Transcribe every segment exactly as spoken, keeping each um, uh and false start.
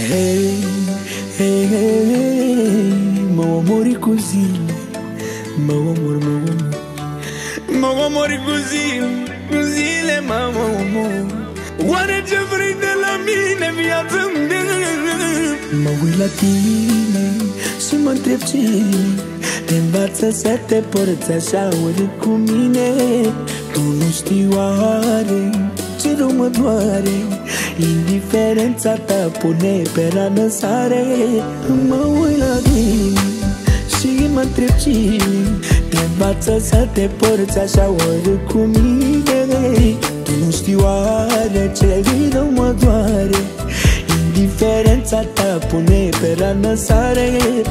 Hei, hei, hei, mă omori cu zile, mă omor, mă omor. Mă omori cu zile, cu zile mă omor. Oare ce vrei de la mine, viață-mi? Mă uit la tine și mă întreb cine te învață să te porți așa urât cu mine. Tu nu știi oare ce rău mă doare, indiferența ta pune pe rană sare. Mă uit la tine și mă întreb cine te învață să te porți așa urât cu mine. Tu nu știi oare ce rău mă doare, indiferența ta pune pe rană sare.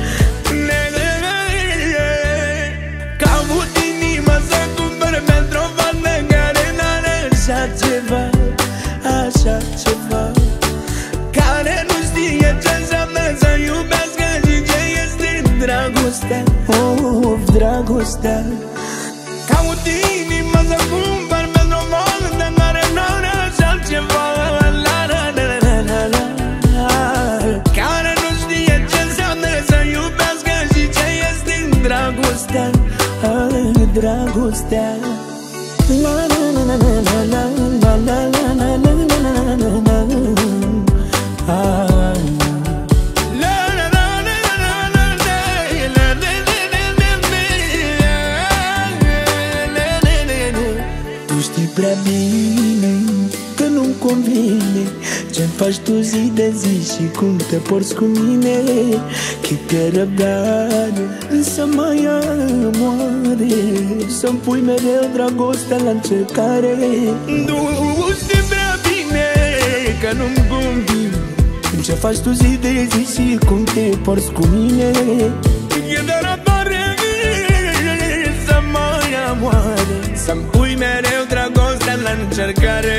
Caut inima să cumpăr pentru o fată care n-are așa ceva, așa ceva, care nu știe ce înseamnă să iubească și ce este dragostea, of, dragostea. Caut inima să cumpăr pentru o fată care n-are așa ceva, dragostea, dragostea. La la la la la la la la la la la la la. Tu știi prea bine că nu-mi convine ce-mi faci tu zi de zi și cum te porți cu mine. Câte răbdare să mă ia moare, să-mi pui mereu dragostea la încercare. Tu știi prea bine că nu-mi convine ce faci tu zi de zi și cum te porți cu mine. Câte răbdare să mă ia moare, să-mi pui mereu dragostea la încercare.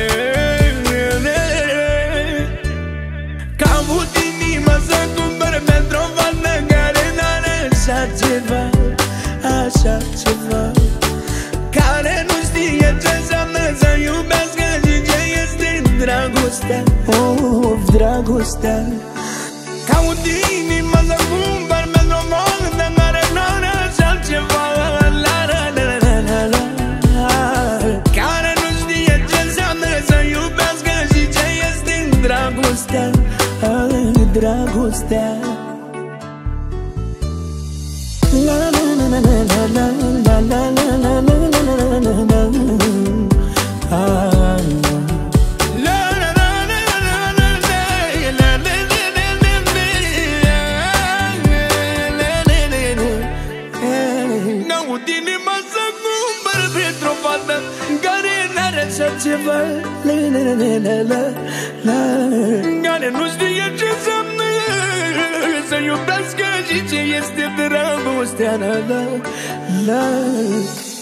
Caut inima să cumpăr pentru o fată care n-are așa ceva, așa ceva, care nu știe ce înseamnă să iubească și ce este dragostea, of, dragostea. Caut inima să cumpăr pentru o fată care n-are așa ceva, la la la la la la, care nu știe ce înseamnă să iubească și ce este dragostea, dragostea. La la la la la la la la la la la la la. N-aud inima să cumpăr pentru o fată care n-are așa ceva, la la la la la la, care nu știe ce înseamnă să iubească și ce este dragostea, la la la.